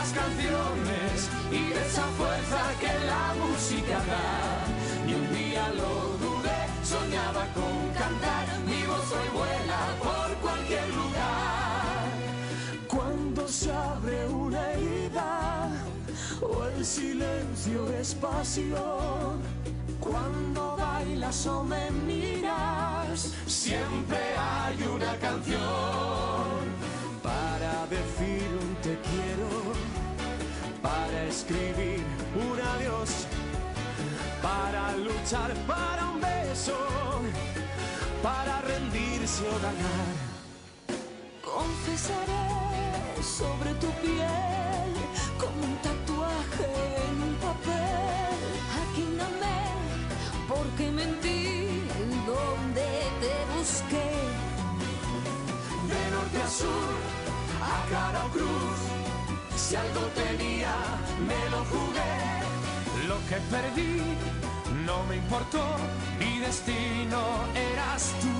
las canciones y de esa fuerza que la música da. Y un día lo dudé, soñaba con cantar, mi voz hoy vuela por cualquier lugar. Cuando se abre una herida o el silencio es pasión, cuando bailas o me miras, siempre hay una canción para decir un te quiero, para escribir un adiós, para luchar para un beso, para rendirse o ganar. Confesaré sobre tu piel como un tatuaje en un papel. Aquí no me, porque mentí donde te busqué. De norte a sur, a cara o cruz, si algo tenía, me lo jugué. Lo que perdí no me importó, mi destino eras tú.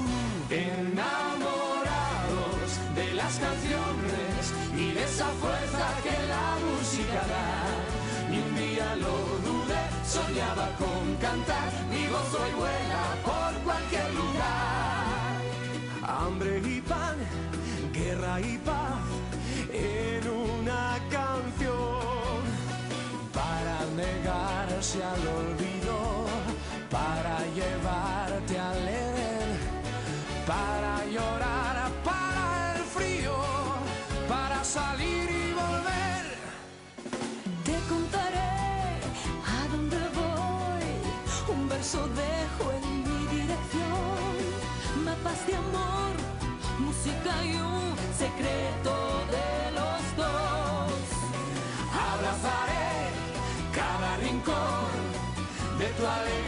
Enamorados de las canciones y de esa fuerza que la música da. Y un día lo dudé, soñaba con cantar, mi voz hoy vuela por cualquier lugar. Hambre y pan, guerra y paz en una canción, para negarse al olvido, para llevarte al Edén, para llorar, para el frío, para salir y volver. Te contaré a dónde voy, un verso dejo en mi dirección, mapas de amor, música y un secreto de los dos. Abrazaré cada rincón de tu alegría